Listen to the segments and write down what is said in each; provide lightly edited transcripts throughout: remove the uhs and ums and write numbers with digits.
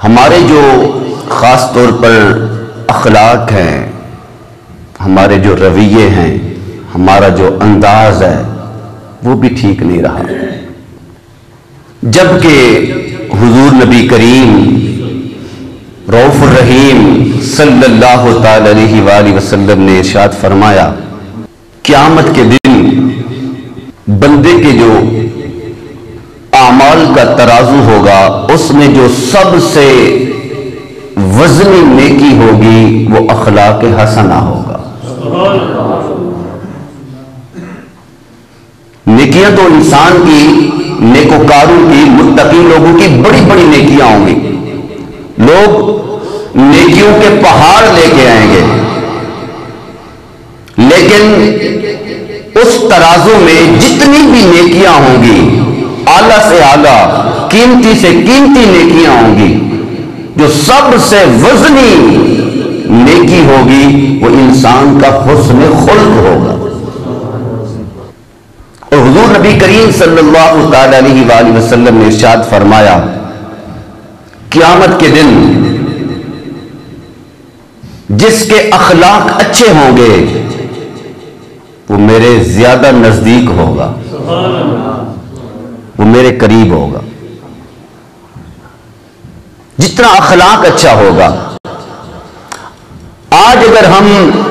ہمارے جو خاص طور پر اخلاق ہیں، ہمارے جو رویے ہیں، ہمارا جو انداز ہے وہ بھی ٹھیک نہیں رہا، جبکہ حضور نبی کریم رؤوف الرحیم صلی اللہ تعالی علیہ وآلہ وسلم نے ارشاد فرمایا، قیامت کے دن بندے کے جو اعمال کا ترازو ہوگا اس میں جو سب سے وزنی نیکی ہوگی وہ اخلاق حسنہ ہوگا۔ نیکیاں تو انسان کی، نیکوکاروں کی، متقی لوگوں کی بڑی بڑی نیکیاں ہوں گی، لوگ نیکیوں کے پہاڑ لے کے آئیں گے، لیکن اس ترازو میں جتنی بھی نیکیاں ہوں گی، اعلیٰ سے اعلیٰ، قیمتی سے قیمتی نیکیاں ہوں گی، جو سب سے وزنی نیکی ہوگی وہ انسان کا حسن خلق ہوگا۔ اور حضور نبی کریم صلی اللہ تعالی علیہ وآلہ وسلم نے ارشاد فرمایا، قیامت کے دن جس کے اخلاق اچھے ہوں گے وہ میرے زیادہ نزدیک ہوگا، وہ میرے قریب ہوگا۔ جتنا اخلاق اچھا ہوگا، آج اگر ہم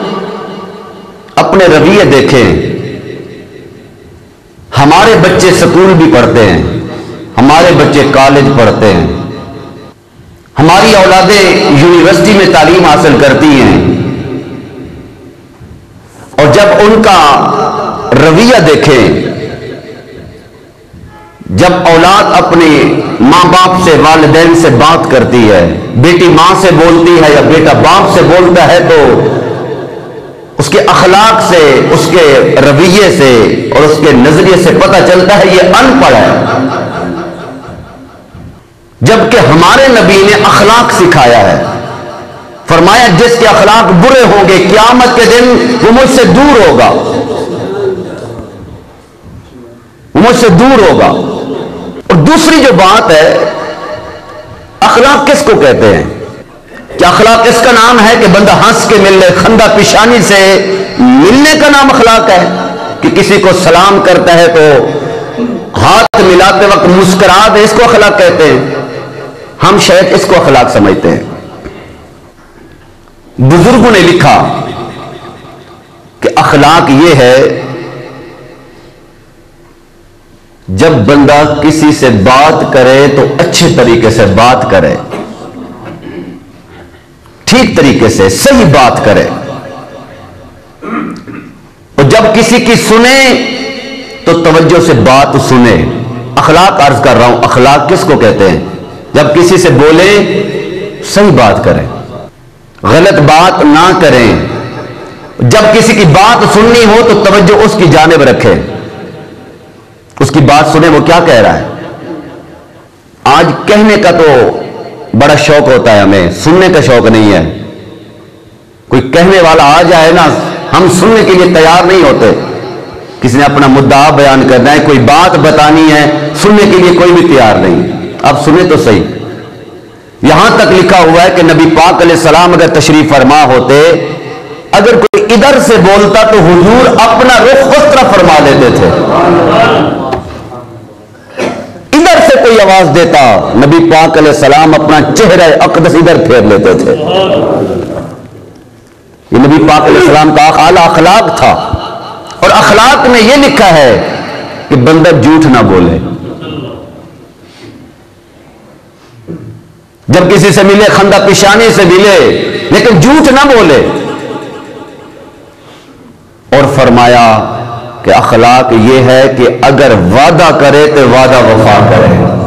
اپنے رویے دیکھیں، ہمارے بچے سکول بھی پڑھتے ہیں، ہمارے بچے کالج پڑھتے ہیں، ہماری اولادیں یونیورسٹی میں تعلیم حاصل کرتی ہیں، اور جب ان کا رویہ دیکھیں، جب اولاد اپنے ماں باپ سے، والدین سے بات کرتی ہے، بیٹی ماں سے بولتی ہے یا بیٹا باپ سے بولتا ہے، تو اس کے اخلاق سے، اس کے رویے سے اور اس کے نظریے سے پتہ چلتا ہے یہ ان پڑھ ہے، جبکہ ہمارے نبی نے اخلاق سکھایا ہے۔ فرمایا جس کے اخلاق برے ہوں گے قیامت کے دن وہ مجھ سے دور ہوگا، وہ مجھ سے دور ہوگا۔ اور دوسری جو بات ہے، اخلاق کس کو کہتے ہیں؟ کیا اخلاق اس کا نام ہے کہ بندہ ہنس کے مل لے، خندہ پیشانی سے ملنے کا نام اخلاق ہے؟ کہ کسی کو سلام کرتا ہے تو ہاتھ ملاتے وقت مسکرا دے، اس کو اخلاق کہتے ہیں؟ ہم شاید اس کو اخلاق سمجھتے ہیں۔ بزرگوں نے لکھا کہ اخلاق یہ ہے جب بندہ کسی سے بات کرے تو اچھے طریقے سے بات کرے، ٹھیک طریقے سے صحیح بات کرے، اور جب کسی کی سنے تو توجہ سے بات سنے۔ اخلاق عرض کر رہا ہوں، اخلاق کس کو کہتے ہیں؟ جب کسی سے بولیں صحیح بات کریں، غلط بات نہ کریں، جب کسی کی بات سننی ہو تو توجہ اس کی جانب رکھیں، اس کی بات سنیں وہ کیا کہہ رہا ہے۔ آج کہنے کا تو بڑا شوق ہوتا ہے ہمیں، سننے کا شوق نہیں ہے۔ کوئی کہنے والا آ جائے نا، ہم سننے کے لیے تیار نہیں ہوتے۔ کسی نے اپنا مدعا بیان کرنا ہے، کوئی بات بتانی ہے، سننے کے لیے کوئی بھی تیار نہیں۔ اب سنیں تو صحیح۔ یہاں تک لکھا ہوا ہے کہ نبی پاک علیہ السلام اگر تشریف فرما ہوتے، اگر کوئی ادھر سے بولتا تو حضور اپنا رخ اس طرف فرما لیتے تھے۔ ادھر سے کوئی آواز دیتا، نبی پاک علیہ السلام اپنا چہرہ اقدس ادھر پھیر لیتے تھے۔ یہ نبی پاک علیہ السلام کا اعلیٰ اخلاق تھا۔ اور اخلاق میں یہ لکھا ہے کہ بندہ جھوٹ نہ بولے، جب کسی سے ملے خندہ پیشانی سے ملے لیکن جھوٹ نہ بولے۔ اور فرمایا کہ اخلاق یہ ہے کہ اگر وعدہ کرے تو وعدہ وفا کرے۔